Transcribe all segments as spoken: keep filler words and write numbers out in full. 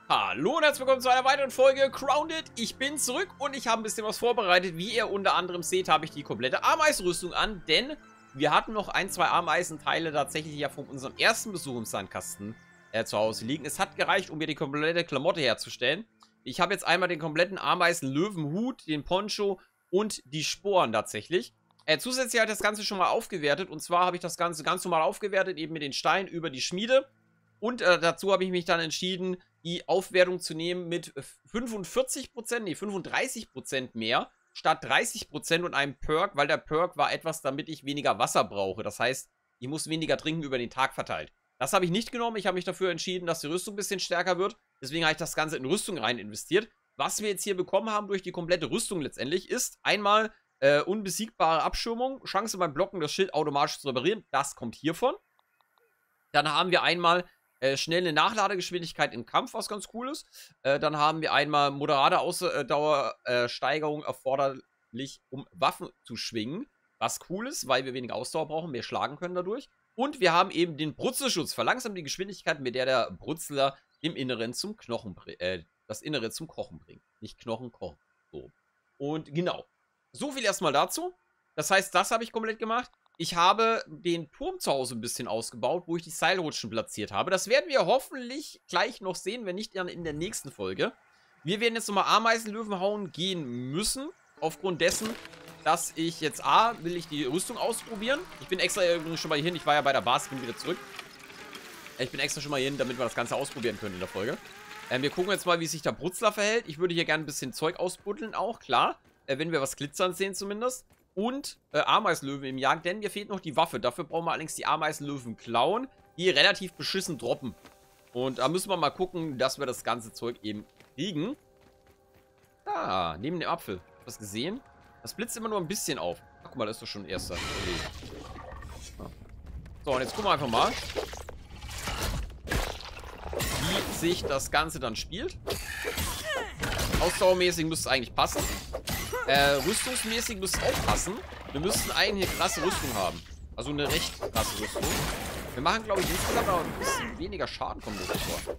Hallo und herzlich willkommen zu einer weiteren Folge Grounded. Ich bin zurück und ich habe ein bisschen was vorbereitet. Wie ihr unter anderem seht, habe ich die komplette Ameisenrüstung an, denn wir hatten noch ein, zwei Ameisenteile tatsächlich ja von unserem ersten Besuch im Sandkasten äh, zu Hause liegen. Es hat gereicht, um mir die komplette Klamotte herzustellen. Ich habe jetzt einmal den kompletten Ameisen-Löwenhut, den Poncho und die Sporen tatsächlich. Äh, zusätzlich habe ich das Ganze schon mal aufgewertet, und zwar habe ich das Ganze ganz normal aufgewertet, eben mit den Steinen über die Schmiede. Und äh, dazu habe ich mich dann entschieden, die Aufwertung zu nehmen mit fünfundvierzig Prozent, nee, fünfunddreißig Prozent mehr, statt dreißig Prozent und einem Perk, weil der Perk war etwas, damit ich weniger Wasser brauche. Das heißt, ich muss weniger trinken über den Tag verteilt. Das habe ich nicht genommen. Ich habe mich dafür entschieden, dass die Rüstung ein bisschen stärker wird. Deswegen habe ich das Ganze in Rüstung rein investiert. Was wir jetzt hier bekommen haben durch die komplette Rüstung letztendlich, ist einmal äh, unbesiegbare Abschirmung, Chance beim Blocken, das Schild automatisch zu reparieren. Das kommt hiervon. Dann haben wir einmal Äh, schnelle Nachladegeschwindigkeit im Kampf, was ganz cool ist. Äh, dann haben wir einmal moderate Ausdauersteigerung äh, erforderlich, um Waffen zu schwingen. Was cool ist, weil wir weniger Ausdauer brauchen, mehr schlagen können dadurch. Und wir haben eben den Brutzelschutz. Verlangsamt die Geschwindigkeit, mit der der Brutzler im Inneren zum Knochen, äh, das Innere zum Kochen bringt. Nicht Knochen, kochen. So. Und genau. So viel erstmal dazu. Das heißt, das habe ich komplett gemacht. Ich habe den Turm zu Hause ein bisschen ausgebaut, wo ich die Seilrutschen platziert habe. Das werden wir hoffentlich gleich noch sehen, wenn nicht dann in der nächsten Folge. Wir werden jetzt nochmal Ameisenlöwen hauen gehen müssen. Aufgrund dessen, dass ich jetzt A, will ich die Rüstung ausprobieren. Ich bin extra übrigens schon mal hier hin. Ich war ja bei der Basis, bin wieder zurück. Ich bin extra schon mal hier hin, damit wir das Ganze ausprobieren können in der Folge. Ähm, wir gucken jetzt mal, wie sich der Brutzler verhält. Ich würde hier gerne ein bisschen Zeug ausbuddeln auch, klar. Äh, wenn wir was glitzern sehen zumindest. Und äh, Ameisenlöwen im Jagen, denn mir fehlt noch die Waffe. Dafür brauchen wir allerdings die Ameisenlöwen klauen, die relativ beschissen droppen. Und da müssen wir mal gucken, dass wir das ganze Zeug eben kriegen. Ah, neben dem Apfel. Hast du das gesehen? Das blitzt immer nur ein bisschen auf. Ach, guck mal, das ist doch schon ein erster. Okay. So, und jetzt gucken wir einfach mal, wie sich das Ganze dann spielt. Ausdauermäßig müsste es eigentlich passen. Äh, rüstungsmäßig müsste es auch passen. Wir müssten eigentlich eine krasse Rüstung haben. Also eine recht krasse Rüstung. Wir machen, glaube ich, insgesamt auch ein bisschen weniger Schaden, kommt mir vor.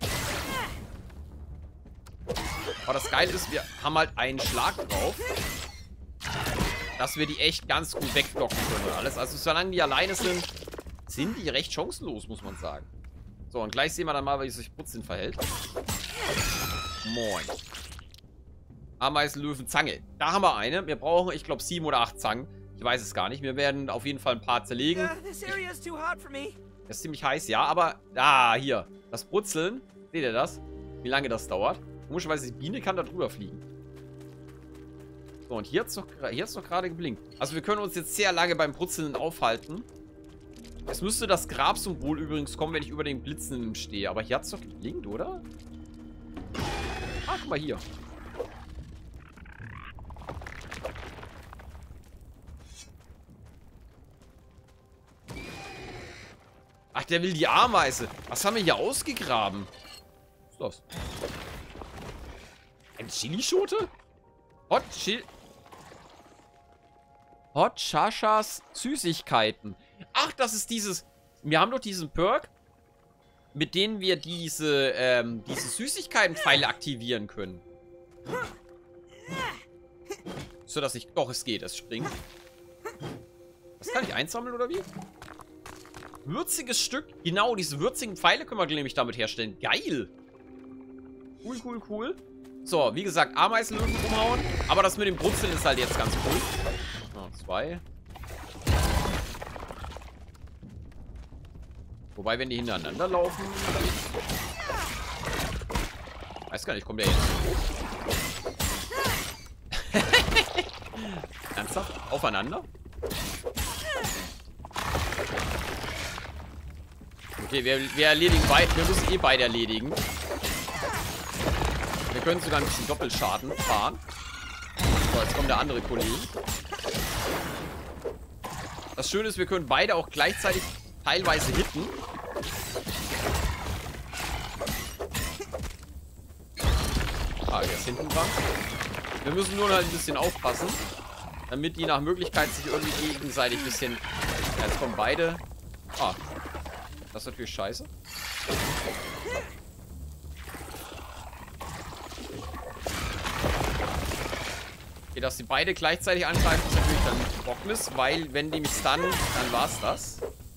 Aber das Geile ist, wir haben halt einen Schlag drauf, dass wir die echt ganz gut wegblocken können und alles. Also solange die alleine sind, sind die recht chancenlos, muss man sagen. So, und gleich sehen wir dann mal, wie sich Brutzeln verhält. Moin. Ameisenlöwen Zange. Da haben wir eine. Wir brauchen, ich glaube, sieben oder acht Zangen. Ich weiß es gar nicht. Wir werden auf jeden Fall ein paar zerlegen. Das ist ziemlich heiß, ja. Aber, ah, hier. Das Brutzeln. Seht ihr das? Wie lange das dauert? Komischerweise, die Biene kann da drüber fliegen. So, und hier hat es doch, doch gerade geblinkt. Also, wir können uns jetzt sehr lange beim Brutzeln aufhalten. Es müsste das Grabsymbol übrigens kommen, wenn ich über den Blitzenden stehe. Aber hier hat es doch geblinkt, oder? Ah, guck mal hier. Ach, der will die Ameise. Was haben wir hier ausgegraben? Was ist das? Eine Chilischote? Hot Chili... Hot Shashas Süßigkeiten. Ach, das ist dieses... Wir haben doch diesen Perk, mit denen wir diese, ähm, diese Süßigkeiten-Pfeile aktivieren können. So, dass ich... Doch, es geht. Es springt. Das kann ich einsammeln, oder wie? Würziges Stück. Genau, diese würzigen Pfeile können wir nämlich damit herstellen. Geil. Cool, cool, cool. So, wie gesagt, Ameisenlöwen umhauen. Aber das mit dem Brutzeln ist halt jetzt ganz cool. Oh, zwei. Wobei, wenn die hintereinander laufen... Weiß gar nicht, kommt der jetzt hoch? Ernsthaft? Aufeinander? Okay, wir, wir erledigen beide. Wir müssen eh beide erledigen. Wir können sogar ein bisschen Doppelschaden fahren. So, jetzt kommt der andere Kollege. Das Schöne ist, wir können beide auch gleichzeitig teilweise hitten. Ah, der ist hinten dran. Wir müssen nur halt ein bisschen aufpassen, damit die nach Möglichkeit sich irgendwie gegenseitig ein bisschen... Ja, jetzt kommen beide... Ah. Das ist natürlich scheiße. Okay, dass sie beide gleichzeitig angreifen, ist natürlich dann Bockmist, weil wenn die mich stunnen, dann war's das.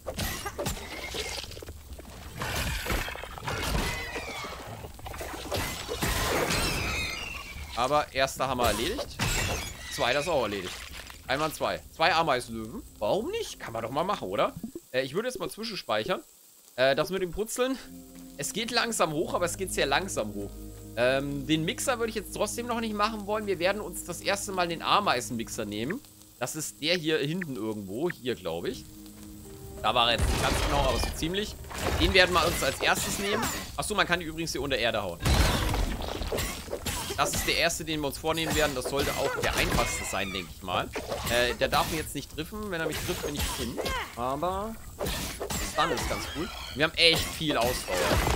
Aber erster Hammer erledigt. Zweiter ist auch erledigt. Einmal zwei. Zwei Ameisenlöwen. Warum nicht? Kann man doch mal machen, oder? Äh, ich würde jetzt mal zwischenspeichern. Äh, das mit dem Brutzeln. Es geht langsam hoch, aber es geht sehr langsam hoch. Ähm, den Mixer würde ich jetzt trotzdem noch nicht machen wollen. Wir werden uns das erste Mal den Ameisenmixer nehmen. Das ist der hier hinten irgendwo. Hier, glaube ich. Da war er jetzt nicht ganz genau, aber so ziemlich. Den werden wir uns als erstes nehmen. Achso, man kann die übrigens hier unter Erde hauen. Das ist der erste, den wir uns vornehmen werden. Das sollte auch der einfachste sein, denke ich mal. Äh, der darf mir jetzt nicht treffen. Wenn er mich trifft, bin ich drin. Aber das dann ist ganz cool. Wir haben echt viel Ausdauer.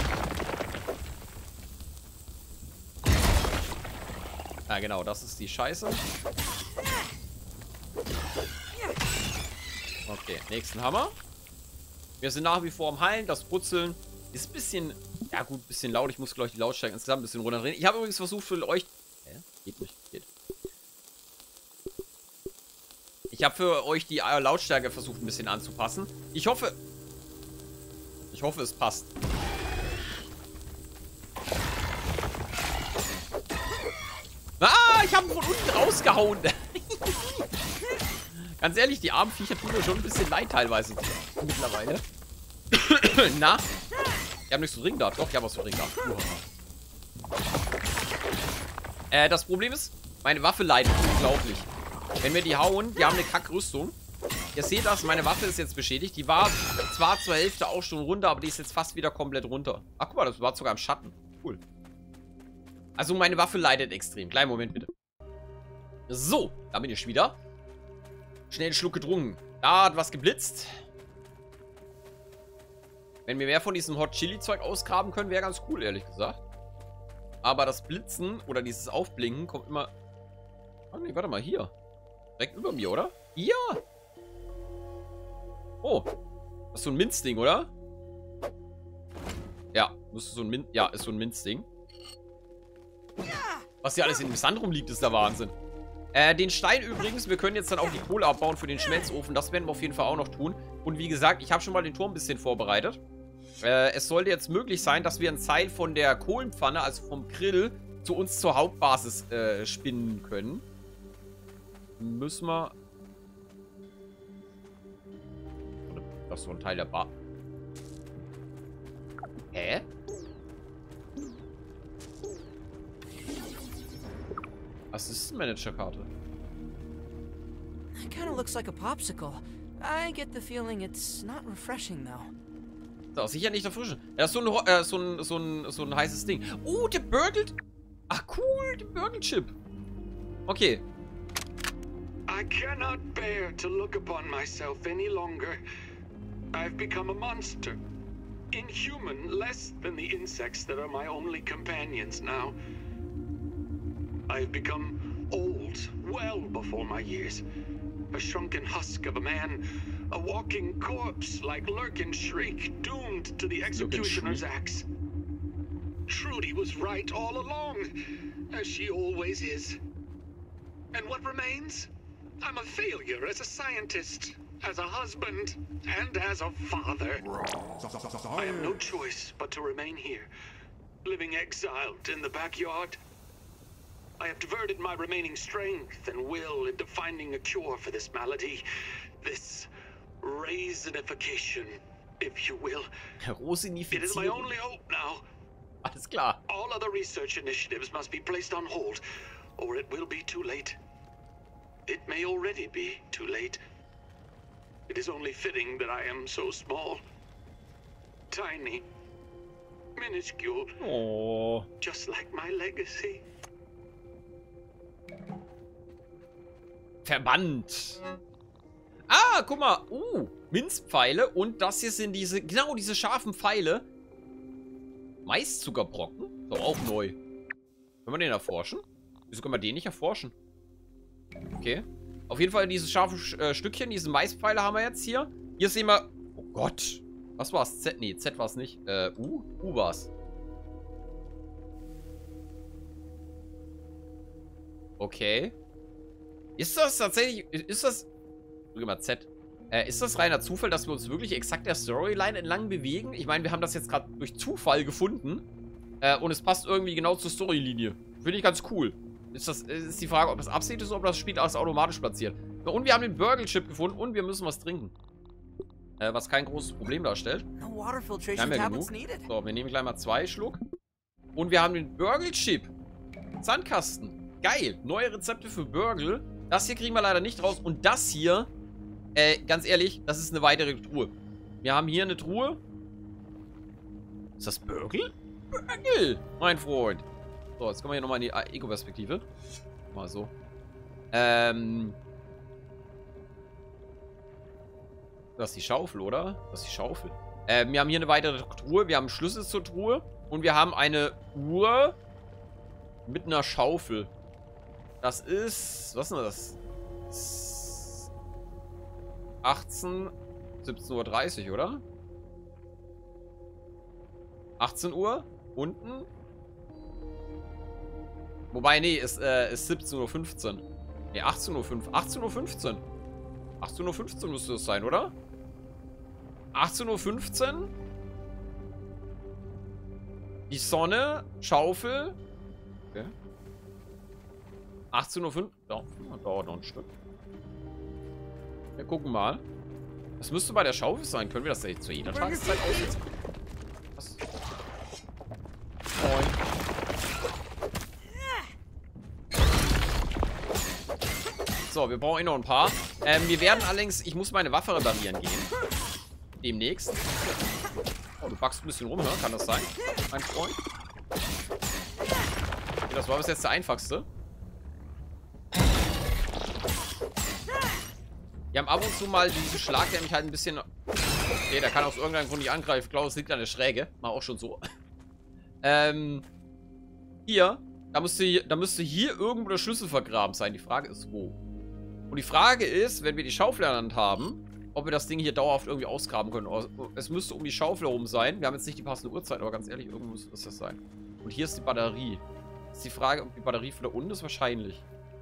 Ja, genau, das ist die Scheiße. Okay, nächsten Hammer. Wir sind nach wie vor am Heilen. Das Brutzeln ist ein bisschen, ja gut, ein bisschen laut. Ich muss, glaube ich, die Lautstärke insgesamt ein bisschen runterdrehen. Ich habe übrigens versucht für euch... Hä? Geht nicht, geht. Ich habe für euch die Lautstärke versucht ein bisschen anzupassen. Ich hoffe... Ich hoffe, es passt. Ah, ich habe ihn von unten rausgehauen. Ganz ehrlich, die armen Viecher tun mir schon ein bisschen leid teilweise mittlerweile. Na? Ich habe nichts zu trinken da. Doch, ich habe was zu trinken da. Äh, das Problem ist, meine Waffe leidet unglaublich. Wenn wir die hauen, die haben eine Kackrüstung. Ihr seht das, meine Waffe ist jetzt beschädigt. Die war zwar zur Hälfte auch schon runter, aber die ist jetzt fast wieder komplett runter. Ach, guck mal, das war sogar im Schatten. Cool. Also meine Waffe leidet extrem. Kleinen Moment bitte. So, da bin ich wieder. Schnell einen Schluck getrunken. Da hat was geblitzt. Wenn wir mehr von diesem Hot Chili Zeug ausgraben können, wäre ganz cool, ehrlich gesagt. Aber das Blitzen oder dieses Aufblinken kommt immer... Oh nee, warte mal, hier. Direkt über mir, oder? Ja! Oh. Das ist so ein Minzding, oder? Ja, müsste so ein Min... Ja, ist so ein Minzding. Was hier alles in dem Sand rumliegt, ist der Wahnsinn. Äh, den Stein übrigens, wir können jetzt dann auch die Kohle abbauen für den Schmelzofen. Das werden wir auf jeden Fall auch noch tun. Und wie gesagt, ich habe schon mal den Turm ein bisschen vorbereitet. Äh, es sollte jetzt möglich sein, dass wir ein Seil von der Kohlenpfanne, also vom Grill, zu uns zur Hauptbasis äh, spinnen können. Müssen wir... Das ist so ein Teil der Bar. Hä? Assistant-Manager-Karte. It kind of looks like a popsicle. I get the feeling it's not refreshing though. Das ist sicher nicht erfrischend. Ja, das ist so ein, äh, so ein, so ein, so ein heißes Ding. Oh, der Burgle... Ach, cool, der Burgle-Chip. Okay. I cannot bear to look upon myself any longer. I've become a monster. Inhuman, less than the insects that are my only companions now. I've become old, well before my years. A shrunken husk of a man. A walking corpse like Lurk and Shriek, doomed to the executioner's axe. Trudy was right all along, as she always is. And what remains? I'm a failure as a scientist, as a husband, and as a father. I have no choice but to remain here, living exiled in the backyard. I have diverted my remaining strength and will into finding a cure for this malady. This raisinification, if you will. It is my only hope now. Alles klar. All other research initiatives must be placed on hold, or it will be too late. It may already be too late. It is only fitting that I am so small, tiny, minuscule, oh. Just like my legacy. Verbannt. Ah, guck mal. Uh, Minzpfeile. Und das hier sind diese, genau diese scharfen Pfeile. Maiszuckerbrocken. So, auch neu. Können wir den erforschen? Wieso können wir den nicht erforschen? Okay. Auf jeden Fall diese scharfen äh, Stückchen, diese Maispfeile haben wir jetzt hier. Hier sehen wir... Oh Gott. Was war's? Z? Nee, Z war es nicht. Äh, U? U war's. Okay. Ist das tatsächlich... Ist das... Drücke mal Z. Äh, ist das reiner Zufall, dass wir uns wirklich exakt der Storyline entlang bewegen? Ich meine, wir haben das jetzt gerade durch Zufall gefunden. Äh, und es passt irgendwie genau zur Storylinie. Finde ich ganz cool. Ist, das, ist die Frage, ob das Absicht ist oder ob das Spiel alles automatisch platziert. Und wir haben den Burgle-Chip gefunden und wir müssen was trinken. Äh, was kein großes Problem darstellt. No water Wir filtration haben ja tablets genug. needed. So, wir nehmen gleich mal zwei Schluck. Und wir haben den Burgle-Chip. Sandkasten. Geil. Neue Rezepte für Burgle. Das hier kriegen wir leider nicht raus. Und das hier, äh, ganz ehrlich, das ist eine weitere Truhe. Wir haben hier eine Truhe. Ist das Burgle? Burgle, mein Freund. So, jetzt kommen wir hier nochmal in die Ego-Perspektive. Mal so. Ähm. Das ist die Schaufel, oder? Das ist die Schaufel. Ähm, wir haben hier eine weitere Truhe. Wir haben einen Schlüssel zur Truhe. Und wir haben eine Uhr mit einer Schaufel. Das ist... Was ist denn das? achtzehn, siebzehn Uhr dreißig, oder? achtzehn Uhr. Unten. Wobei, nee, ist, äh, ist siebzehn Uhr fünfzehn. Nee, achtzehn Uhr fünf. achtzehn Uhr fünfzehn. achtzehn Uhr fünfzehn müsste das sein, oder? achtzehn Uhr fünfzehn. Die Sonne, Schaufel. Okay. achtzehn Uhr fünf. Ja, dauert noch ein Stück. Wir gucken mal. Das müsste bei der Schaufel sein. Können wir das zu jeder Tageszeit aussetzen? Was? Moin. So, wir brauchen eh noch ein paar. Ähm, wir werden allerdings... Ich muss meine Waffe reparieren gehen. Demnächst. Oh, du backst ein bisschen rum, ne? Kann das sein, mein Freund? Okay, das war bis jetzt der einfachste. Wir haben ab und zu mal diesen Schlag, der mich halt ein bisschen... Okay, der kann aus irgendeinem Grund nicht angreifen. Ich glaube, es liegt an der Schräge. War auch schon so. ähm... Hier. Da müsste, hier, da müsste hier irgendwo der Schlüssel vergraben sein. Die Frage ist, wo? Und die Frage ist, wenn wir die Schaufel in der Hand haben, ob wir das Ding hier dauerhaft irgendwie ausgraben können. Es müsste um die Schaufel herum sein. Wir haben jetzt nicht die passende Uhrzeit, aber ganz ehrlich, irgendwo müsste das das sein. Und hier ist die Batterie. Ist die Frage, ob die Batterie von da unten ist? Wahrscheinlich.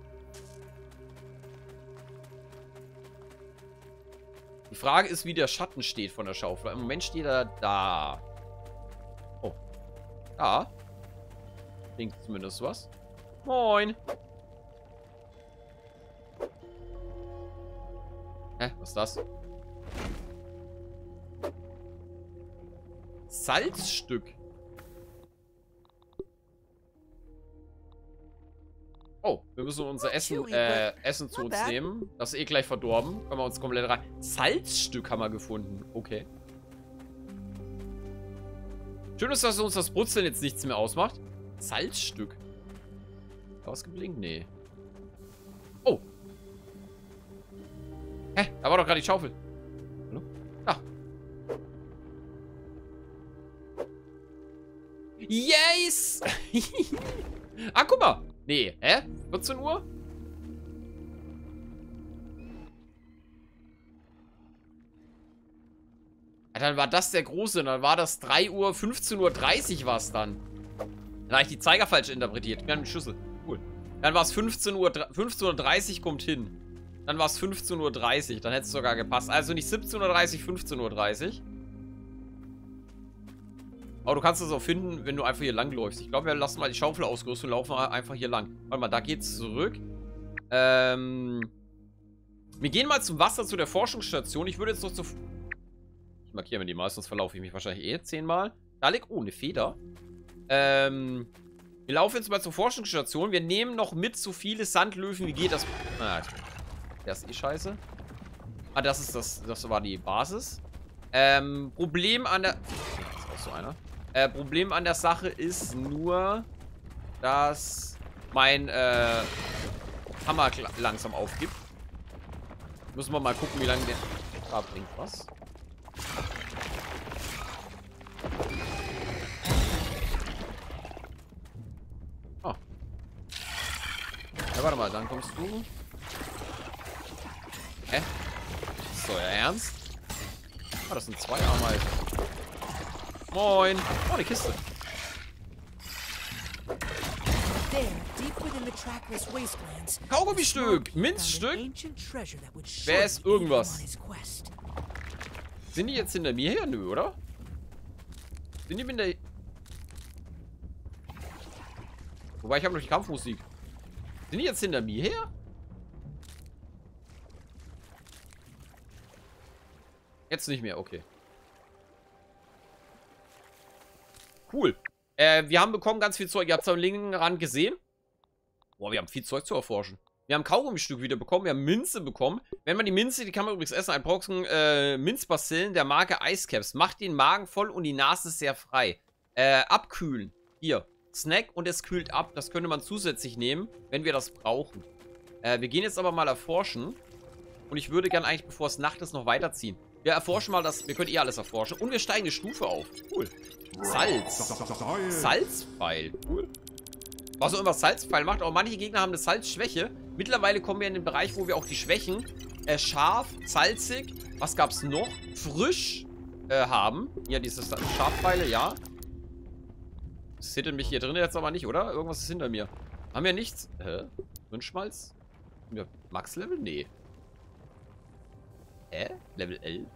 Die Frage ist, wie der Schatten steht von der Schaufel. Im Moment steht er da. Oh. Da. Klingt zumindest was. Moin. Hä? Was ist das? Salzstück. Oh, wir müssen unser Essen, äh, Essen zu uns nehmen. Das ist eh gleich verdorben. Können wir uns komplett rein. Salzstück haben wir gefunden. Okay. Schön ist, dass uns das Brutzeln jetzt nichts mehr ausmacht. Salzstück. Hat was geblinkt? Nee. Oh. Hä? Da war doch gerade die Schaufel. Hallo? Da. Yes! Ah, guck mal. Nee, hä? vierzehn Uhr? Ja, dann war das der große. Dann war das drei Uhr, fünfzehn Uhr dreißig war es dann. Dann habe ich die Zeiger falsch interpretiert. Wir haben den Schlüssel. Cool. Dann war es fünfzehn Uhr dreißig kommt hin. Dann war es fünfzehn Uhr dreißig. Dann hätte es sogar gepasst. Also nicht siebzehn Uhr dreißig, fünfzehn Uhr dreißig. Aber du kannst das auch finden, wenn du einfach hier lang läufst. Ich glaube, wir lassen mal die Schaufel ausgerüstet und laufen einfach hier lang. Warte mal, da geht's zurück. Ähm. Wir gehen mal zum Wasser, zu der Forschungsstation. Ich würde jetzt noch zu... Ich markiere mir die mal, sonst verlaufe ich mich wahrscheinlich eh zehnmal. Da liegt... Oh, eine Feder. Ähm. Wir laufen jetzt mal zur Forschungsstation. Wir nehmen noch mit so viele Sandlöwen, wie geht das... Ah, der ist eh scheiße. Ah, das ist das... Das war die Basis. Ähm, Problem an der... Das ist auch so einer. Äh, Problem an der Sache ist nur, dass mein äh, Hammer langsam aufgibt. Müssen wir mal gucken, wie lange der... Da bringt was. Oh. Ja, warte mal, dann kommst du. Hä? Ist so, ja ernst? Ah, das sind zwei Ameisen. Moin. Oh, eine Kiste. There, deep within the trackless wastelands, Kaugummi-Stück, Minzstück. Wer ist irgendwas? Sind die jetzt hinter mir her? Nö, oder? Sind die hinter... Wobei, ich habe noch die Kampfmusik. Sind die jetzt hinter mir her? Jetzt nicht mehr, okay. Cool. Äh, wir haben bekommen ganz viel Zeug. Ihr habt es am linken Rand gesehen. Boah, wir haben viel Zeug zu erforschen. Wir haben Kaugummi-Stück wieder bekommen. Wir haben Minze bekommen. Wenn man die Minze, die kann man übrigens essen. Ein Brocken äh, Minzbastillen der Marke Icecaps. Macht den Magen voll und die Nase sehr frei. Äh, abkühlen. Hier. Snack und es kühlt ab. Das könnte man zusätzlich nehmen, wenn wir das brauchen. Äh, wir gehen jetzt aber mal erforschen. Und ich würde gerne eigentlich, bevor es Nacht ist, noch weiterziehen. Wir erforschen mal das. Wir können eh alles erforschen. Und wir steigen eine Stufe auf. Cool. Salz. Salzpfeil. Cool. Was auch immer Salzpfeil macht. Auch manche Gegner haben eine Salzschwäche. Mittlerweile kommen wir in den Bereich, wo wir auch die Schwächen äh, scharf, salzig, was gab's noch? Frisch äh, haben. Ja, diese Scharfpfeile, ja. Das hittet mich hier drin jetzt aber nicht, oder? Irgendwas ist hinter mir. Haben wir nichts? Hä? Rindschmalz? Ja, Max-Level? Nee. Hä? Level elf?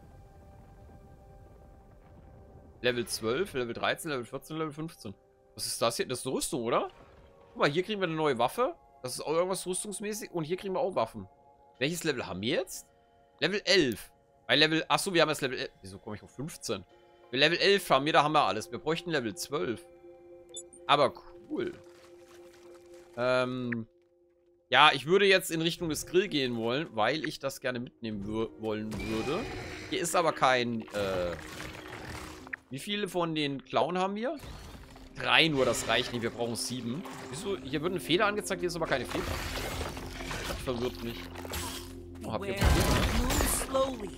Level zwölf, Level dreizehn, Level vierzehn, Level fünfzehn. Was ist das hier? Das ist eine Rüstung, oder? Guck mal, hier kriegen wir eine neue Waffe. Das ist auch irgendwas rüstungsmäßig. Und hier kriegen wir auch Waffen. Welches Level haben wir jetzt? Level elf. Bei Level... Achso, wir haben jetzt Level elf. Wieso komme ich auf fünfzehn? Wir Level elf haben wir, da haben wir alles. Wir bräuchten Level zwölf. Aber cool. Ähm... Ja, ich würde jetzt in Richtung des Grill gehen wollen, weil ich das gerne mitnehmen wollen würde. Hier ist aber kein... Äh... Wie viele von den Klauen haben wir? Drei nur, das reicht nicht. Wir brauchen sieben. Wieso? Hier wird eine Feder angezeigt, hier ist aber keine Feder. Das verwirrt mich. Oh, habt ihr Probleme?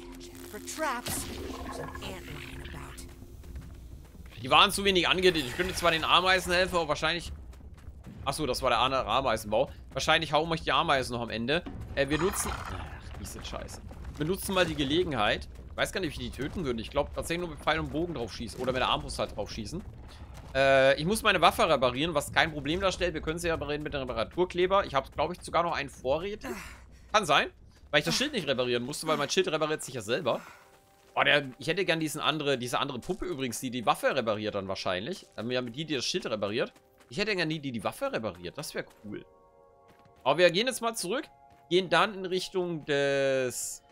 Die waren zu wenig angedient. Ich könnte zwar den Ameisen helfen, aber wahrscheinlich... Achso, das war der Ameisenbau. Wahrscheinlich hauen euch die Ameisen noch am Ende. Äh, wir nutzen... Ach, die sind scheiße. Wir nutzen mal die Gelegenheit. Ich weiß gar nicht, wie die töten würden. Ich glaube, tatsächlich nur mit Pfeil und Bogen drauf schießen. Oder mit der Armbrust halt drauf schießen. Äh, ich muss meine Waffe reparieren, was kein Problem darstellt. Wir können sie reparieren mit dem Reparaturkleber. Ich habe, glaube ich, sogar noch einen vorrätig. Kann sein. Weil ich das Schild nicht reparieren musste, weil mein Schild repariert sich ja selber. Oh, der, ich hätte gern diesen andere, diese andere Puppe übrigens, die die Waffe repariert dann wahrscheinlich. Dann haben wir die, die das Schild repariert. Ich hätte gern die, die die Waffe repariert. Das wäre cool. Aber wir gehen jetzt mal zurück. Gehen dann in Richtung des...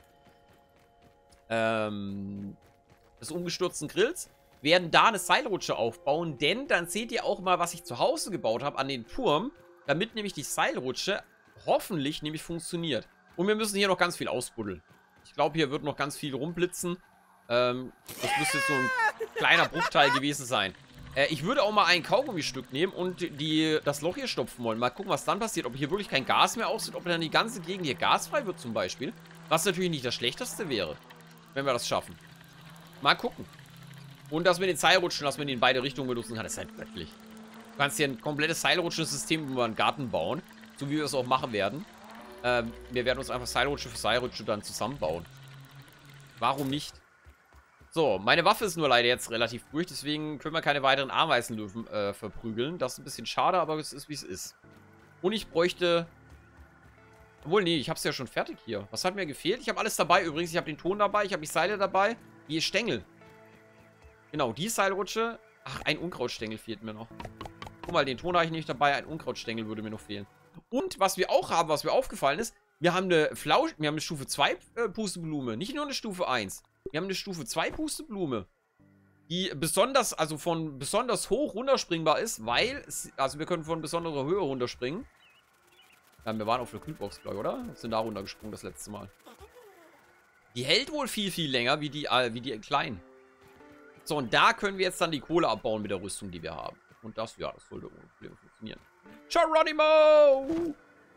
Ähm... des umgestürzten Grills. Werden da eine Seilrutsche aufbauen. Denn dann seht ihr auch mal, was ich zu Hause gebaut habe an den Turm. Damit nämlich die Seilrutsche hoffentlich nämlich funktioniert. Und wir müssen hier noch ganz viel ausbuddeln. Ich glaube, hier wird noch ganz viel rumblitzen. Ähm, das müsste so ein kleiner Bruchteil gewesen sein. Äh, ich würde auch mal ein Kaugummi-Stück nehmen und die, das Loch hier stopfen wollen. Mal gucken, was dann passiert. Ob hier wirklich kein Gas mehr aussieht. Ob dann die ganze Gegend hier gasfrei wird zum Beispiel. Was natürlich nicht das Schlechteste wäre, wenn wir das schaffen. Mal gucken. Und das mit den Seilrutschen, dass man die in beide Richtungen benutzen kann, ist halt göttlich. Du kannst hier ein komplettes Seilrutschensystem über einen Garten bauen. So wie wir es auch machen werden. Ähm, wir werden uns einfach Seilrutsche für Seilrutsche dann zusammenbauen. Warum nicht? So, meine Waffe ist nur leider jetzt relativ durch, deswegen können wir keine weiteren Ameisenlöwen äh, verprügeln. Das ist ein bisschen schade, aber es ist, wie es ist. Und ich bräuchte... Obwohl, nee, ich habe es ja schon fertig hier. Was hat mir gefehlt? Ich habe alles dabei übrigens. Ich habe den Ton dabei, ich habe die Seile dabei. Die Stängel. Genau, die Seilrutsche. Ach, ein Unkrautstängel fehlt mir noch. Guck mal, den Ton habe ich nicht dabei. Ein Unkrautstängel würde mir noch fehlen. Und was wir auch haben, was mir aufgefallen ist, wir haben eine Flausch, wir haben eine Stufe zwei äh, Pusteblume. Nicht nur eine Stufe eins. Wir haben eine Stufe zwei Pusteblume. Die besonders, also von besonders hoch runterspringbar ist, weil, es, also wir können von besonderer Höhe runterspringen. Ja, wir waren auf der Kühlbox, glaube ich, oder? Wir sind da runtergesprungen das letzte Mal. Die hält wohl viel, viel länger wie die, äh, wie die kleinen. So, und da können wir jetzt dann die Kohle abbauen mit der Rüstung, die wir haben. Und das, ja, das sollte ohne Probleme funktionieren. Geronimo!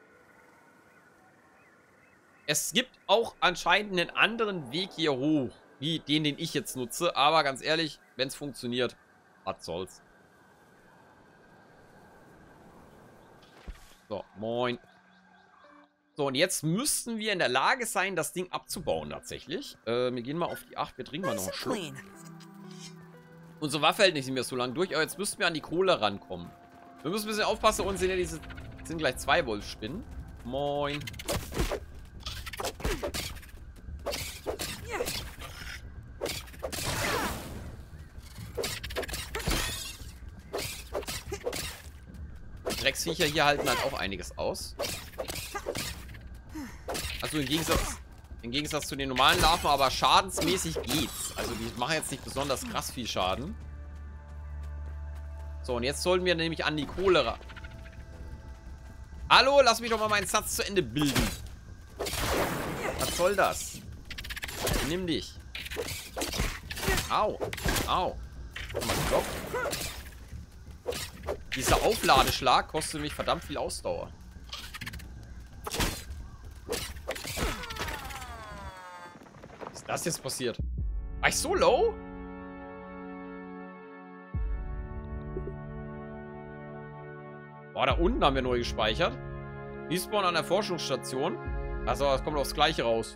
Es gibt auch anscheinend einen anderen Weg hier hoch, wie den, den ich jetzt nutze. Aber ganz ehrlich, wenn es funktioniert, was soll's. So, moin. So, und jetzt müssten wir in der Lage sein, das Ding abzubauen tatsächlich. Äh, wir gehen mal auf die acht, wir trinken mal noch einen Schluck. Unsere Waffe hält nicht mehr so lange durch, aber jetzt müssten wir an die Kohle rankommen. Wir müssen ein bisschen aufpassen und sehen ja diese... Das sind gleich zwei Wolfsspinnen. Moin. Drecksviecher hier halten halt auch einiges aus. Also im Gegensatz, im Gegensatz zu den normalen Larven, aber schadensmäßig geht's. Also die machen jetzt nicht besonders krass viel Schaden. So, und jetzt sollten wir nämlich an die Cholera. Hallo, lass mich doch mal meinen Satz zu Ende bilden. Was soll das? Nimm dich. Au. Au. Guck mal, Block. Dieser Aufladeschlag kostet mich verdammt viel Ausdauer. Was ist das jetzt passiert? War ich so low? Boah, da unten haben wir neu gespeichert. Respawn an der Forschungsstation. Also, das kommt aufs Gleiche raus.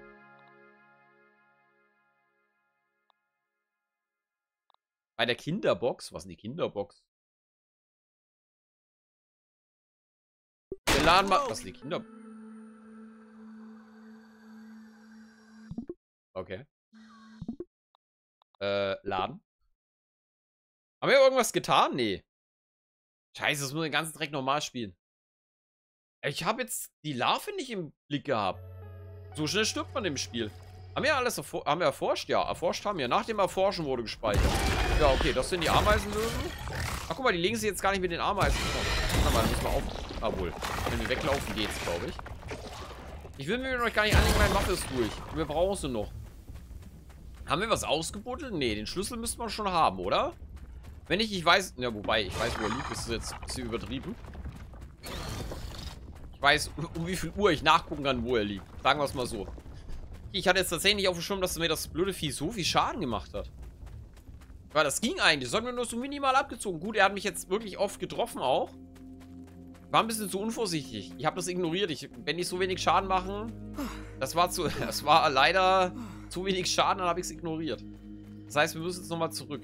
Bei der Kinderbox? Was ist denn die Kinderbox? Wir laden mal... Was ist die Kinder... Okay. Äh, laden. Haben wir irgendwas getan? Nee. Scheiße, das muss den ganzen Dreck normal spielen. Ich habe jetzt die Larve nicht im Blick gehabt. So schnell stirbt man im Spiel. Haben wir alles erfor haben wir erforscht? Ja, erforscht haben wir. Nach dem Erforschen wurde gespeichert. Ja, okay, das sind die Ameisenlöwen. Ach, guck mal, die legen sich jetzt gar nicht mit den Ameisen. Warte mal, müssen wir auf... Ah, wohl. Wenn wir weglaufen, geht's, glaube ich. Ich will mir noch gar nicht anlegen, meine Waffe ist durch. Wir brauchen sie noch. Haben wir was ausgebuddelt? Nee, den Schlüssel müssten wir schon haben, oder? Wenn ich, ich weiß... Ja, wobei, ich weiß, wo er liegt. Das ist jetzt ein bisschen übertrieben. Ich weiß, um wie viel Uhr ich nachgucken kann, wo er liegt. Sagen wir es mal so. Ich hatte jetzt tatsächlich nicht auf dem Schirm, dass mir das blöde Vieh so viel Schaden gemacht hat. Weil das ging eigentlich. Das hat mir nur so minimal abgezogen. Gut, er hat mich jetzt wirklich oft getroffen auch. War ein bisschen zu unvorsichtig. Ich habe das ignoriert. Ich, wenn die so wenig Schaden machen, das war zu, das war leider zu wenig Schaden, dann habe ich es ignoriert. Das heißt, wir müssen jetzt nochmal zurück.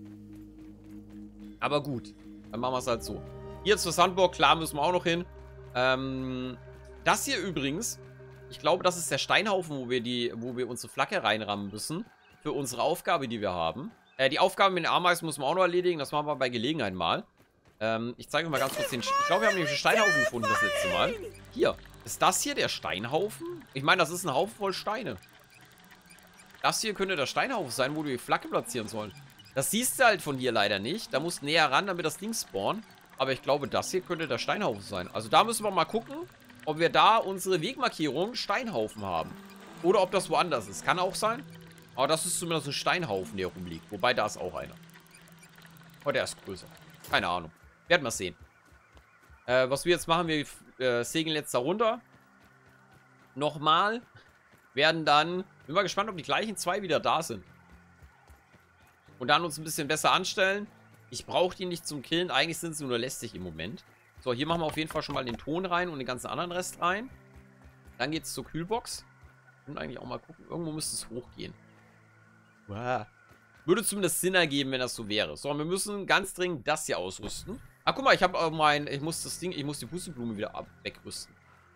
Aber gut, dann machen wir es halt so. Hier zur Sandburg, klar, müssen wir auch noch hin. Ähm, das hier übrigens, ich glaube, das ist der Steinhaufen, wo wir die, wo wir unsere Flagge reinrammen müssen. Für unsere Aufgabe, die wir haben. Äh, die Aufgabe mit den Ameisen müssen wir auch noch erledigen. Das machen wir bei Gelegenheit mal. Ähm, ich zeige euch mal ganz kurz den... Sch ich glaube, wir haben nämlich einen Steinhaufen gefunden das letzte Mal. Hier. Ist das hier der Steinhaufen? Ich meine, das ist ein Haufen voll Steine. Das hier könnte der Steinhaufen sein, wo wir die Flagge platzieren sollen. Das siehst du halt von hier leider nicht. Da musst du näher ran, damit das Ding spawnt. Aber ich glaube, das hier könnte der Steinhaufen sein. Also da müssen wir mal gucken, ob wir da unsere Wegmarkierung Steinhaufen haben. Oder ob das woanders ist. Kann auch sein. Aber das ist zumindest ein Steinhaufen, der rumliegt. Wobei, da ist auch einer. Oh, der ist größer. Keine Ahnung. Werden wir sehen. Äh, was wir jetzt machen, wir äh, segeln jetzt da runter. Nochmal. Werden dann... Bin mal gespannt, ob die gleichen zwei wieder da sind. Und dann uns ein bisschen besser anstellen. Ich brauche die nicht zum Killen. Eigentlich sind sie nur lästig im Moment. So, hier machen wir auf jeden Fall schon mal den Ton rein und den ganzen anderen Rest rein. Dann geht es zur Kühlbox. Und eigentlich auch mal gucken. Irgendwo müsste es hochgehen. Wow. Würde zumindest Sinn ergeben, wenn das so wäre. So, wir müssen ganz dringend das hier ausrüsten. Ah, guck mal, ich habe äh, mein... Ich muss das Ding... Ich muss die Pusteblume wieder ab wegrüsten.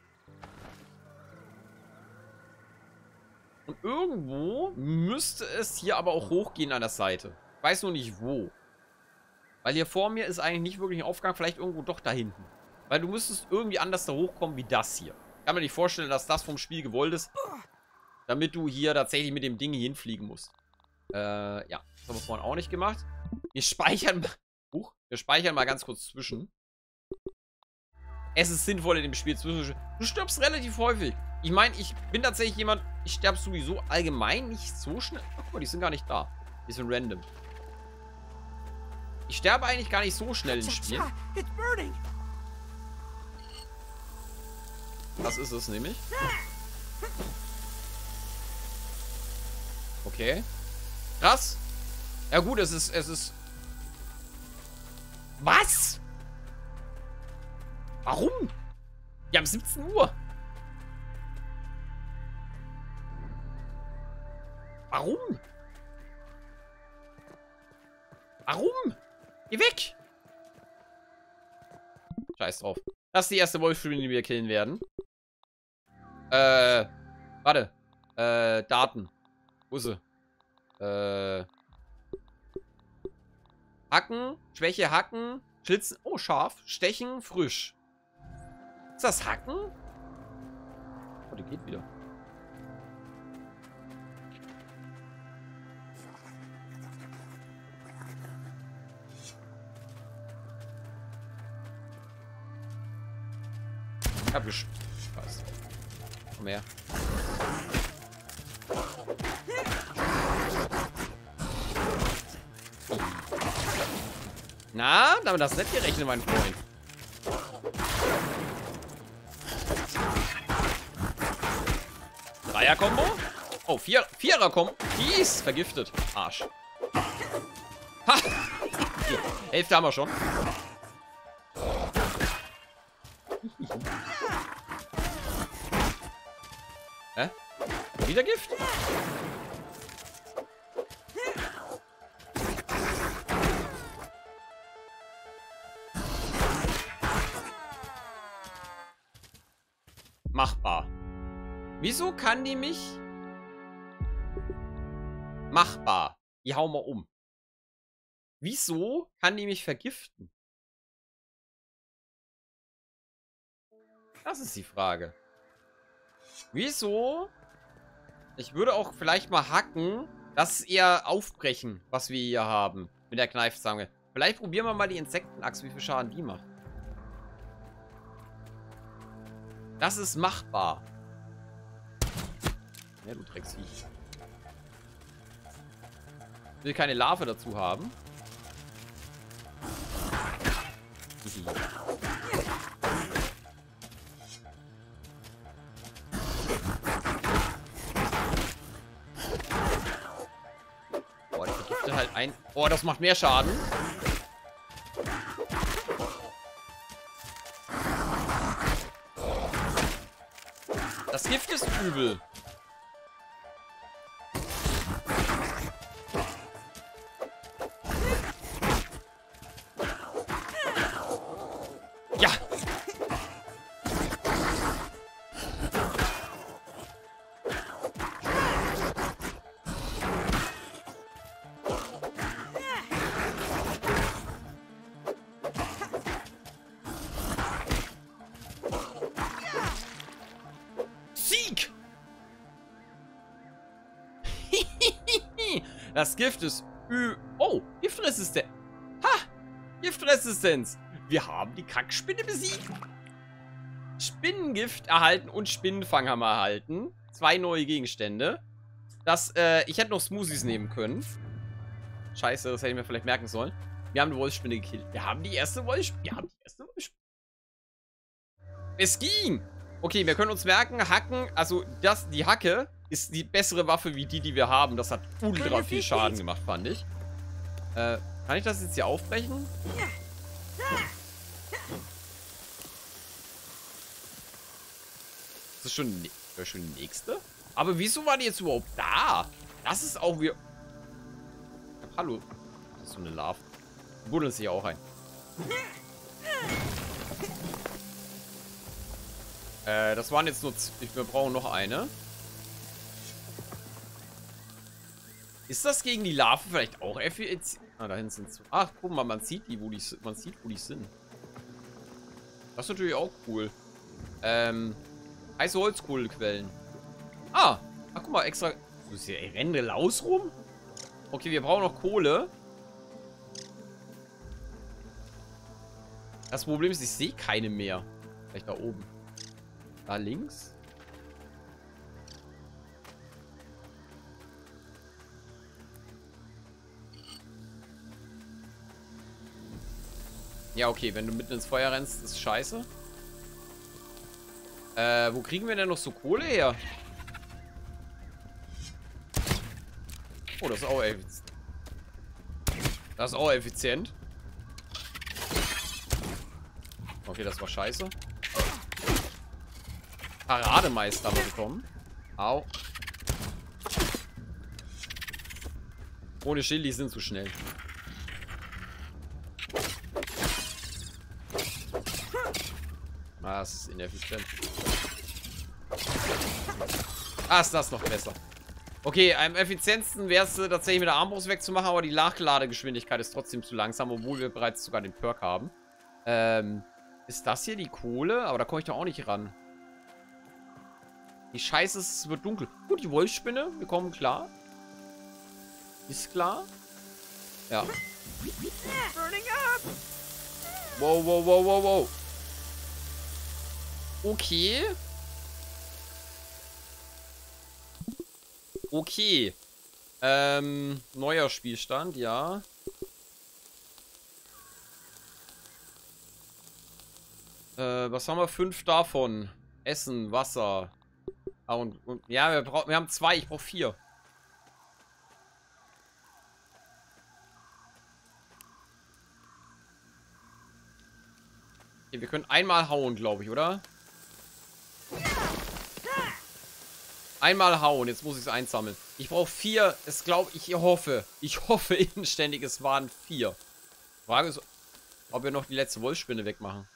Und irgendwo müsste es hier aber auch hochgehen an der Seite. Ich weiß nur nicht wo. Weil hier vor mir ist eigentlich nicht wirklich ein Aufgang. Vielleicht irgendwo doch da hinten. Weil du müsstest irgendwie anders da hochkommen wie das hier. Ich kann mir nicht vorstellen, dass das vom Spiel gewollt ist. Damit du hier tatsächlich mit dem Ding hier hinfliegen musst. Äh, ja. Das haben wir vorhin auch nicht gemacht. Wir speichern mal... Huch, wir speichern mal ganz kurz zwischen. Es ist sinnvoll in dem Spiel zwischen... Du stirbst relativ häufig. Ich meine, ich bin tatsächlich jemand... Ich sterbe sowieso allgemein nicht so schnell... Ach, guck mal, die sind gar nicht da. Die sind random. Ich sterbe eigentlich gar nicht so schnell im Spiel. Das ist es nämlich. Okay. Krass. Ja gut, es ist... Es ist... Was? Warum? Wir haben siebzehn Uhr. Warum? Warum? Geh weg. Scheiß drauf. Das ist die erste Wolfspinne, die wir killen werden. Äh, warte. Äh, Daten. Wo ist sie? Äh, Hacken, Schwäche, Hacken, Schlitzen, oh, scharf, Stechen, frisch. Ist das Hacken? Oh, die geht wieder. Ich hab gesch... Was? Komm her. Na, damit hast du nicht gerechnet, mein Freund. Dreier-Kombo? Oh, vier, Vierer-Kombo. Dies, vergiftet. Arsch. Ha! Okay, Hälfte haben wir schon. Hä? Wieder Gift? Machbar. Wieso kann die mich... Machbar. Die hauen wir um. Wieso kann die mich vergiften? Das ist die Frage. Wieso? Ich würde auch vielleicht mal hacken. Das ist eher aufbrechen, was wir hier haben. Mit der Kneifzange. Vielleicht probieren wir mal die Insektenachse, wie viel Schaden die macht. Das ist machbar. Ja, du Drecksviech. Ich will keine Larve dazu haben. Boah, das vergiftet halt ein... Boah, das macht mehr Schaden. Das Gift ist übel. Ja. Sieg! Das Gift ist ü... Oh, Giftresistenz. Ha! Giftresistenz. Wir haben die Kackspinne besiegt. Spinnengift erhalten und Spinnenfang haben wir erhalten. Zwei neue Gegenstände. Das, äh, ich hätte noch Smoothies nehmen können. Scheiße, das hätte ich mir vielleicht merken sollen. Wir haben eine Wolfsspinne gekillt. Wir haben die erste Wolfsspinne. Wir haben die erste Wolfsspinne. Es ging. Okay, wir können uns merken, Hacken, also das, die Hacke ist die bessere Waffe wie die, die wir haben. Das hat ultra viel Schaden gemacht, fand ich. Äh, kann ich das jetzt hier aufbrechen? Das ist schon, das schon die nächste. Aber wieso war die jetzt überhaupt da? Das ist auch wieder... Hallo. Das ist so eine Larve. Die buddeln sich auch ein. Äh, das waren jetzt nur... Wir brauchen noch eine. Ist das gegen die Larven vielleicht auch effizient? Ah, da hinten sind es... Ach, guck mal, man sieht die, wo die... Man sieht, wo die sind. Das ist natürlich auch cool. Ähm... Heiße Holzkohlequellen. Ah! Ach, guck mal, extra... Ey, rennt der Laus rum? Okay, wir brauchen noch Kohle. Das Problem ist, ich sehe keine mehr. Vielleicht da oben. Da links. Ja, okay, wenn du mitten ins Feuer rennst, ist scheiße. Äh, wo kriegen wir denn noch so Kohle her? Oh, das ist auch effizient. Das ist auch effizient. Okay, das war scheiße. Parademeister haben wir bekommen. Au. Ohne Schild, die sind zu schnell. Ah, das ist ineffizient. Ah, ist das noch besser. Okay, am effizientesten wäre es tatsächlich mit der Armbrust wegzumachen, aber die Nachladegeschwindigkeit ist trotzdem zu langsam, obwohl wir bereits sogar den Perk haben. Ähm, ist das hier die Kohle? Aber da komme ich doch auch nicht ran. Die Scheiße ist, es wird dunkel. Gut, die Wolfsspinne, wir kommen klar. Ist klar? Ja. Wow, wow, wow, wow, wow. Okay. Okay. Ähm, neuer Spielstand, ja. Äh, was haben wir? Fünf davon. Essen, Wasser. Ah, und, und ja, wir, brauch, wir haben zwei, ich brauche vier. Okay, wir können einmal hauen, glaube ich, oder? Einmal hauen, jetzt muss ich es einsammeln. Ich brauche vier, es glaube ich, ich hoffe, ich hoffe inständig, es waren vier. Frage ist, ob wir noch die letzte Wolfsspinne wegmachen.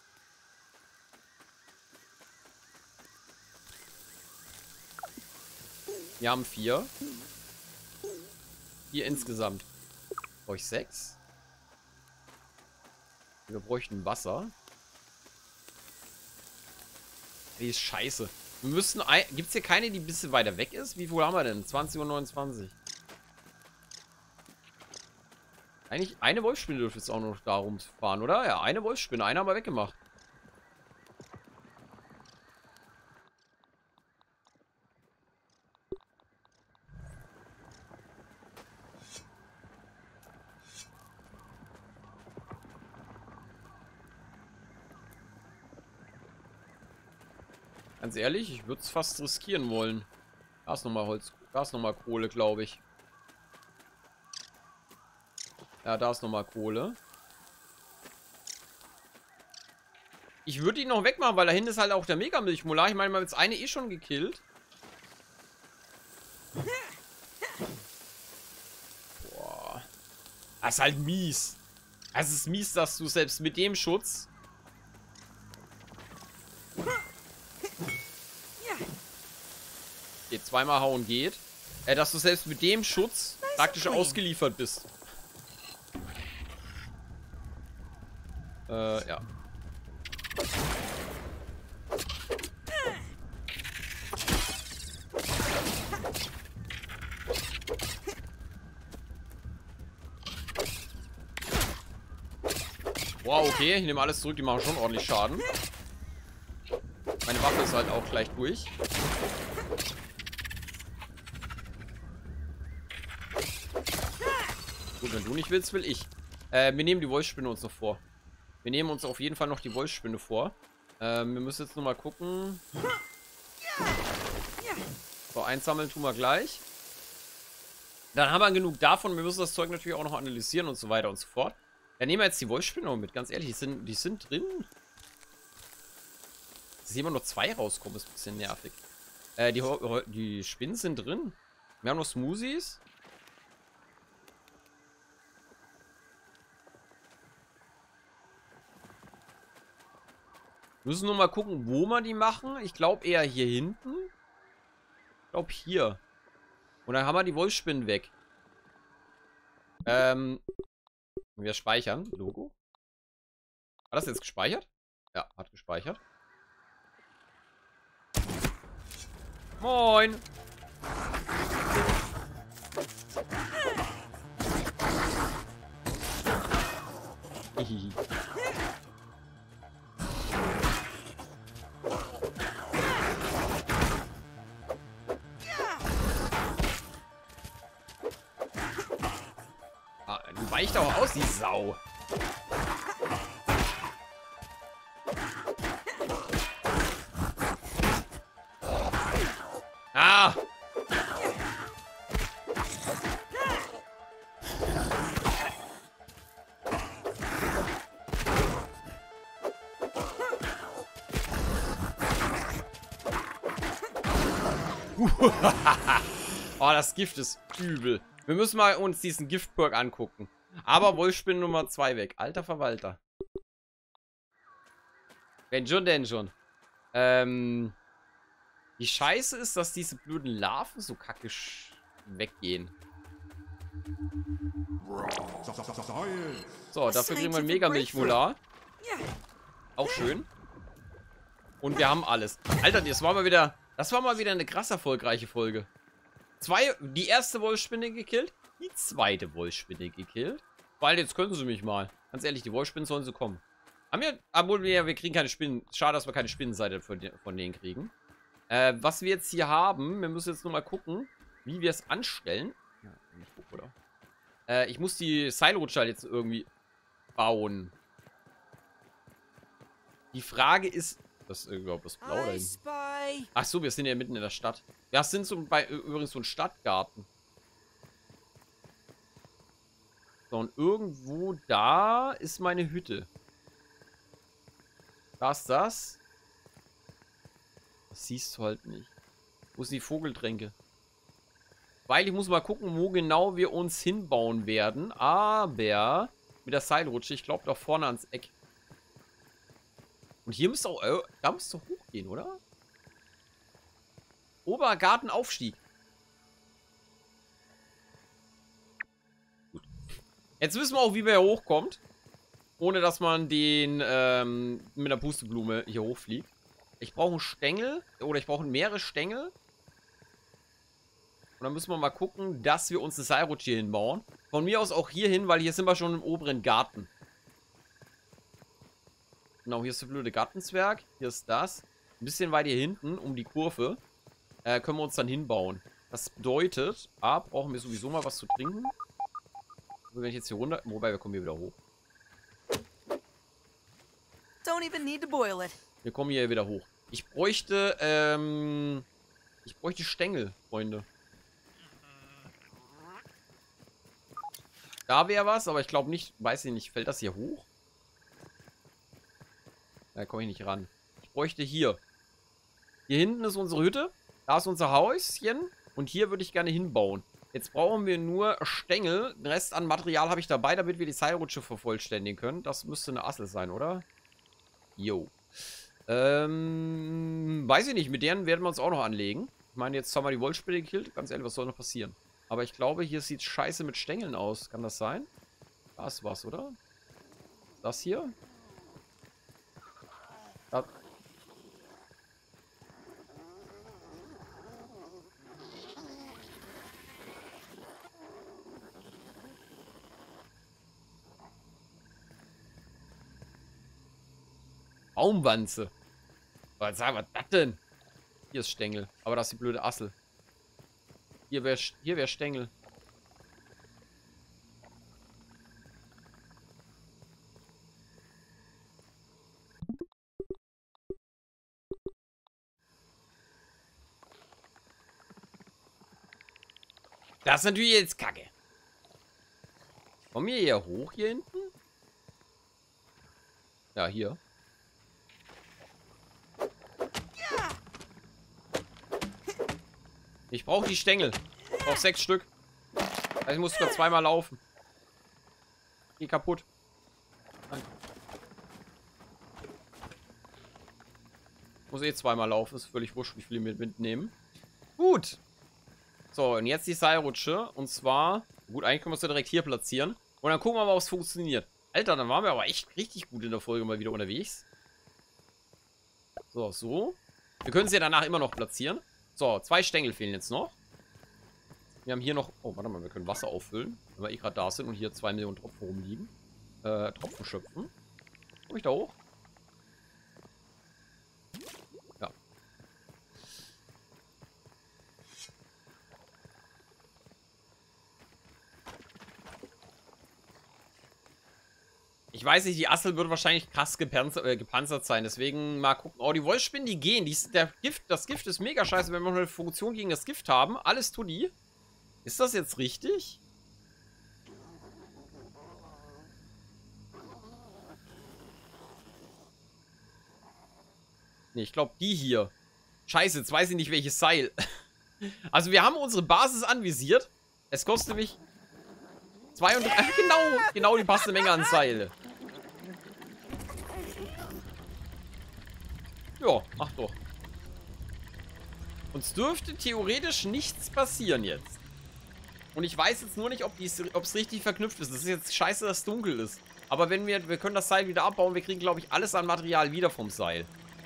Wir haben vier. Vier insgesamt. Brauche ich sechs? Wir bräuchten Wasser. Die ist scheiße. Wir müssten... Gibt es hier keine, die ein bisschen weiter weg ist? Wie viel haben wir denn? zwanzig Uhr neunundzwanzig. Eigentlich eine Wolfsspinne dürfte jetzt auch noch da rumfahren, oder? Ja, eine Wolfsspinne. Eine haben wir weggemacht. Ganz ehrlich, ich würde es fast riskieren wollen. Da ist nochmal Holz. Da ist nochmal Kohle, glaube ich. Ja, da ist nochmal Kohle. Ich würde ihn noch wegmachen, weil da hinten ist halt auch der Megamilchmolar. Ich meine, wir haben jetzt eine eh schon gekillt. Boah. Das ist halt mies. Es ist mies, dass du selbst mit dem Schutz... Okay, zweimal hauen geht. Äh, dass du selbst mit dem Schutz praktisch ausgeliefert bist. Äh, ja. Wow, okay, ich nehme alles zurück, die machen schon ordentlich Schaden. Meine Waffe ist halt auch gleich durch. Gut, wenn du nicht willst, will ich. Äh, wir nehmen die Wolfsspinne uns noch vor. Wir nehmen uns auf jeden Fall noch die Wolfsspinne vor. Ähm, wir müssen jetzt noch mal gucken. So, einsammeln tun wir gleich. Dann haben wir genug davon. Wir müssen das Zeug natürlich auch noch analysieren und so weiter und so fort. Dann nehmen wir jetzt die Wolfsspinne noch mit. Ganz ehrlich, die sind, die sind drin. Dass immer nur zwei rauskommen, ist ein bisschen nervig. Äh, die, die Spinnen sind drin. Wir haben noch Smoothies. Wir müssen nur mal gucken, wo wir die machen. Ich glaube eher hier hinten. Ich glaube hier. Und dann haben wir die Wolfsspinnen weg. Ähm. Wir speichern. Logo. Hat das jetzt gespeichert? Ja, hat gespeichert. Moin. Hihihi. Weicht auch aus, die Sau. Ah! Oh, das Gift ist übel. Wir müssen mal uns diesen Giftperk angucken. Aber Wolfsspinne Nummer zwei weg. Alter Verwalter. Wenn schon, denn schon. Ähm... Die Scheiße ist, dass diese blöden Larven so kacke weggehen. So, dafür kriegen wir einen Mega-Milchmolar. Auch schön. Und wir haben alles. Alter, das war mal wieder... Das war mal wieder eine krass erfolgreiche Folge. Zwei... Die erste Wolfsspinne gekillt. Die zweite Wolfsspinne gekillt. Weil jetzt können sie mich mal. Ganz ehrlich, die Wolfsspinnen sollen sie kommen. Haben wir... Obwohl wir, wir kriegen keine Spinnen. Schade, dass wir keine Spinnenseite von, von denen kriegen. Äh, was wir jetzt hier haben, wir müssen jetzt nur mal gucken, wie wir es anstellen. Ja, ich guck, oder? Äh, ich muss die Seilrutsche jetzt irgendwie bauen. Die Frage ist, das ist überhaupt das Blau da hinten. Ach so, wir sind ja mitten in der Stadt. Ja, es sind so bei, übrigens so ein Stadtgarten. So, und irgendwo da ist meine Hütte. Da ist das. Das siehst du halt nicht. Wo sind die Vogeltränke? Weil ich muss mal gucken, wo genau wir uns hinbauen werden. Aber mit der Seilrutsche, ich glaube da vorne ans Eck. Und hier müsste auch, äh, da müsste hochgehen, oder? Obergartenaufstieg. Gut. Jetzt wissen wir auch, wie man hier hochkommt. Ohne dass man den ähm, mit der Pusteblume hier hochfliegt. Ich brauche einen Stängel. Oder ich brauche mehrere Stängel. Und dann müssen wir mal gucken, dass wir uns eine Seilrutsche hier hinbauen. Von mir aus auch hier hin, weil hier sind wir schon im oberen Garten. Genau, hier ist der blöde Gartenzwerg. Hier ist das. Ein bisschen weit hier hinten, um die Kurve. Äh, können wir uns dann hinbauen. Das bedeutet, A, brauchen wir sowieso mal was zu trinken. Wenn ich jetzt hier runter... Wobei, wir kommen hier wieder hoch. Don't even need to boil it. Wir kommen hier wieder hoch. Ich bräuchte, ähm... Ich bräuchte Stängel, Freunde. Da wäre was, aber ich glaube nicht... Weiß ich nicht, fällt das hier hoch? Da komme ich nicht ran. Ich bräuchte hier. Hier hinten ist unsere Hütte. Da ist unser Häuschen. Und hier würde ich gerne hinbauen. Jetzt brauchen wir nur Stängel. Den Rest an Material habe ich dabei, damit wir die Seilrutsche vervollständigen können. Das müsste eine Assel sein, oder? Jo. Ähm, weiß ich nicht. Mit denen werden wir uns auch noch anlegen. Ich meine, jetzt haben wir die Wolfsspinne gekillt. Ganz ehrlich, was soll noch passieren? Aber ich glaube, hier sieht scheiße mit Stängeln aus. Kann das sein? Da ist was, oder? Das hier? Da. Baumwanze. Was sagen wir das denn? Hier ist Stängel. Aber das ist die blöde Assel. Hier wäre hier wär Stängel. Das ist natürlich jetzt Kacke. Kommen wir hier hoch hier hinten? Ja, hier. Ich brauche die Stängel. Ich brauche sechs Stück. Also ich muss sogar zweimal laufen. Geh kaputt. Nein. Muss eh zweimal laufen. Ist völlig wurscht, wie viele wir mitnehmen. Gut. So, und jetzt die Seilrutsche. Und zwar... Gut, eigentlich können wir es ja direkt hier platzieren. Und dann gucken wir mal, ob es funktioniert. Alter, dann waren wir aber echt richtig gut in der Folge mal wieder unterwegs. So, so. Wir können sie ja danach immer noch platzieren. So, zwei Stängel fehlen jetzt noch. Wir haben hier noch... Oh, warte mal, wir können Wasser auffüllen. Wenn wir eh gerade da sind und hier zwei Millionen Tropfen rumliegen. Äh, Tropfen schöpfen. Komm ich da hoch? Ja. Ich weiß nicht, die Assel wird wahrscheinlich krass gepanzert, äh, gepanzert sein. Deswegen mal gucken. Oh, die Wolfsspinnen, die gehen. Die, der Gift, das Gift ist mega scheiße, wenn wir noch eine Funktion gegen das Gift haben. Alles tut die. Ist das jetzt richtig? Nee, ich glaube die hier. Scheiße, jetzt weiß ich nicht, welches Seil. Also wir haben unsere Basis anvisiert. Es kostet mich... zweiunddreißig... Genau, genau die passende Menge an Seile. Ja, mach doch. Uns dürfte theoretisch nichts passieren jetzt. Und ich weiß jetzt nur nicht, ob es richtig verknüpft ist. Es ist jetzt scheiße, dass es dunkel ist. Aber wenn wir, wir können das Seil wieder abbauen. Wir kriegen, glaube ich, alles an Material wieder vom Seil.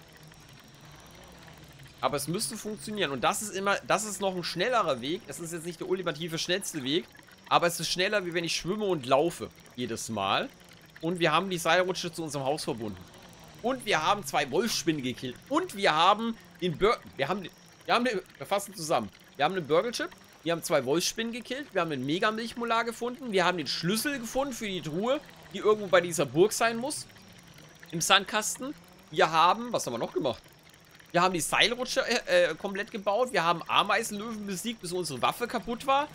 Aber es müsste funktionieren. Und das ist immer, das ist noch ein schnellerer Weg. Es ist jetzt nicht der ultimative schnellste Weg. Aber es ist schneller, wie wenn ich schwimme und laufe. Jedes Mal. Und wir haben die Seilrutsche zu unserem Haus verbunden. Und wir haben zwei Wolfsspinnen gekillt. Und wir haben den Bur... Wir haben den... Wir haben den... Wir fassen zusammen. Wir haben einen Burgle-Chip. Wir haben zwei Wolfsspinnen gekillt. Wir haben einen Mega-Milchmolar gefunden. Wir haben den Schlüssel gefunden für die Truhe, die irgendwo bei dieser Burg sein muss. Im Sandkasten. Wir haben... Was haben wir noch gemacht? Wir haben die Seilrutsche äh, äh, komplett gebaut. Wir haben Ameisenlöwen besiegt, bis unsere Waffe kaputt war.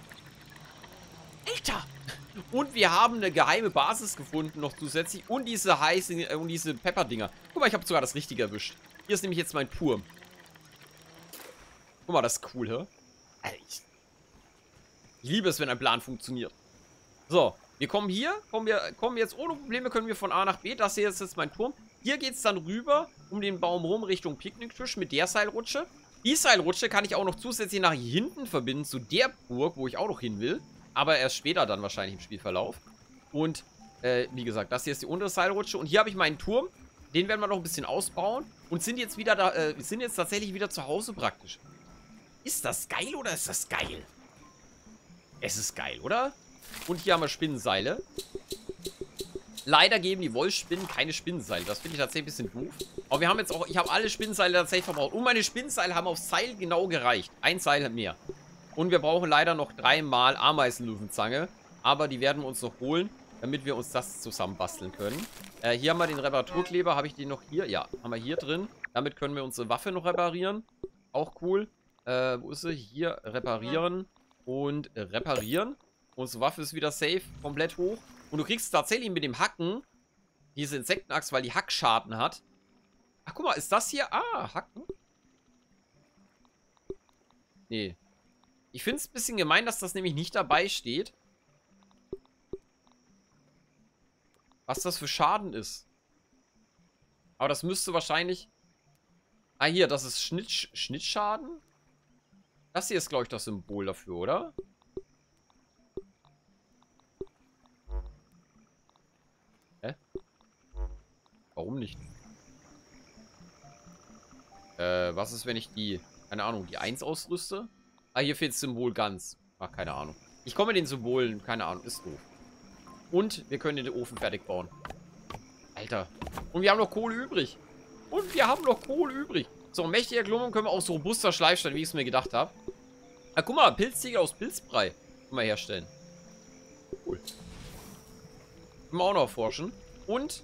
Alter! Und wir haben eine geheime Basis gefunden noch zusätzlich. Und diese heißen, äh, und diese Pepper-Dinger. Guck mal, ich habe sogar das Richtige erwischt. Hier ist nämlich jetzt mein Turm. Guck mal, das ist cool, hä? Alter, ich, ich liebe es, wenn ein Plan funktioniert. So, wir kommen hier, kommen wir, kommen jetzt ohne Probleme, können wir von A nach B. Das hier ist jetzt mein Turm. Hier geht es dann rüber, um den Baum rum, Richtung Picknicktisch mit der Seilrutsche. Die Seilrutsche kann ich auch noch zusätzlich nach hinten verbinden, zu der Burg, wo ich auch noch hin will. Aber erst später dann wahrscheinlich im Spielverlauf. Und, äh, wie gesagt, das hier ist die untere Seilrutsche. Und hier habe ich meinen Turm. Den werden wir noch ein bisschen ausbauen. Und sind jetzt wieder da, äh, sind jetzt tatsächlich wieder zu Hause praktisch. Ist das geil oder ist das geil? Es ist geil, oder? Und hier haben wir Spinnenseile. Leider geben die Wolfsspinnen keine Spinnenseile. Das finde ich tatsächlich ein bisschen doof. Aber wir haben jetzt auch, ich habe alle Spinnenseile tatsächlich verbraucht. Und meine Spinnenseile haben aufs Seil genau gereicht. Ein Seil mehr. Und wir brauchen leider noch dreimal Ameisenlöwenzange. Aber die werden wir uns noch holen, damit wir uns das zusammenbasteln können. Äh, hier haben wir den Reparaturkleber. Habe ich den noch hier? Ja, haben wir hier drin. Damit können wir unsere Waffe noch reparieren. Auch cool. Äh, wo ist sie? Hier, reparieren. Und äh, reparieren. Unsere Waffe ist wieder safe, komplett hoch. Und du kriegst tatsächlich mit dem Hacken diese Insektenaxt, weil die Hackschaden hat. Ach, guck mal, ist das hier? Ah, Hacken. Nee. Ich finde es ein bisschen gemein, dass das nämlich nicht dabei steht. Was das für Schaden ist. Aber das müsste wahrscheinlich... Ah, hier, das ist Schnitt, Schnittschaden. Das hier ist, glaube ich, das Symbol dafür, oder? Hä? Warum nicht? Äh, was ist, wenn ich die, keine Ahnung, die eins ausrüste? Ah, hier fehlt das Symbol ganz. Ach, keine Ahnung. Ich komme mit den Symbolen, keine Ahnung, ist doof. Und wir können den Ofen fertig bauen. Alter. Und wir haben noch Kohle übrig. Und wir haben noch Kohle übrig. So, mächtiger Klumpen können wir aus robuster Schleifstein, wie ich es mir gedacht habe. Ah, guck mal, Pilztiegel aus Pilzbrei. Können wir herstellen. Cool. Können wir auch noch erforschen. Und...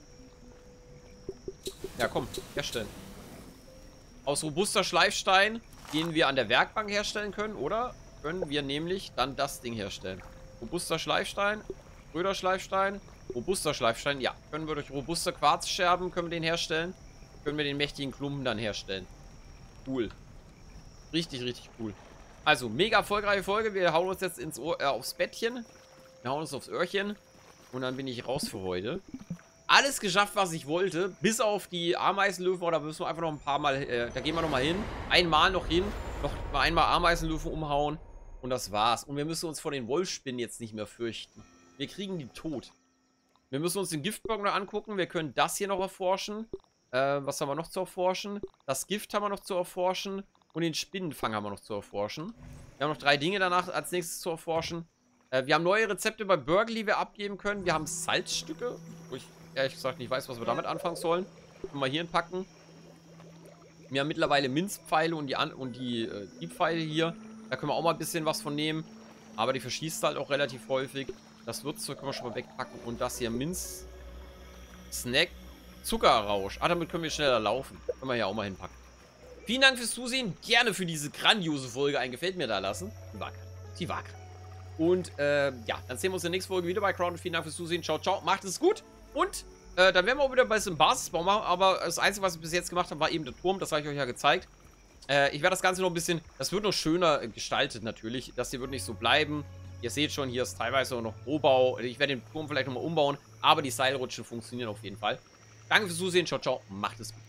Ja, komm, herstellen. Aus robuster Schleifstein, den wir an der Werkbank herstellen können, oder? Können wir nämlich dann das Ding herstellen. Robuster Schleifstein, Röder Schleifstein, robuster Schleifstein. Ja, können wir durch robuste Quarzscherben, können wir den herstellen. Können wir den mächtigen Klumpen dann herstellen. Cool. Richtig, richtig cool. Also, mega erfolgreiche Folge. Wir hauen uns jetzt ins Ohr, äh, aufs Bettchen. Wir hauen uns aufs Öhrchen. Und dann bin ich raus für heute. Alles geschafft, was ich wollte. Bis auf die Ameisenlöwen. Oder müssen wir einfach noch ein paar Mal, äh, da gehen wir nochmal hin. Einmal noch hin. Noch mal einmal Ameisenlöwen umhauen. Und das war's. Und wir müssen uns vor den Wolfsspinnen jetzt nicht mehr fürchten. Wir kriegen die tot. Wir müssen uns den Giftbogen noch angucken. Wir können das hier noch erforschen. Äh, was haben wir noch zu erforschen? Das Gift haben wir noch zu erforschen. Und den Spinnenfang haben wir noch zu erforschen. Wir haben noch drei Dinge danach als nächstes zu erforschen. Äh, wir haben neue Rezepte bei Burgle, die wir abgeben können. Wir haben Salzstücke, wo ich ehrlich gesagt nicht weiß, was wir damit anfangen sollen. Können wir hier hinpacken. Wir haben mittlerweile Minzpfeile und die, An und die äh, Diebpfeile hier. Da können wir auch mal ein bisschen was von nehmen. Aber die verschießt halt auch relativ häufig. Das Würzzeug können wir schon mal wegpacken. Und das hier Minz... Snack... Zuckerrausch. Ah, damit können wir schneller laufen. Können wir hier auch mal hinpacken. Vielen Dank fürs Zusehen. Gerne für diese grandiose Folge ein Gefällt mir da lassen. Die war Die war Und, äh, ja, dann sehen wir uns in der nächsten Folge wieder bei Crown. Vielen Dank fürs Zusehen. Ciao, ciao. Macht es gut. Und, äh, dann werden wir auch wieder bei diesem Basisbau machen. Aber das Einzige, was ich bis jetzt gemacht habe, war eben der Turm. Das habe ich euch ja gezeigt. Äh, ich werde das Ganze noch ein bisschen, das wird noch schöner gestaltet natürlich. Das hier wird nicht so bleiben. Ihr seht schon, hier ist teilweise auch noch Rohbau. Ich werde den Turm vielleicht nochmal umbauen. Aber die Seilrutschen funktionieren auf jeden Fall. Danke fürs Zusehen. Ciao, ciao. Macht es gut.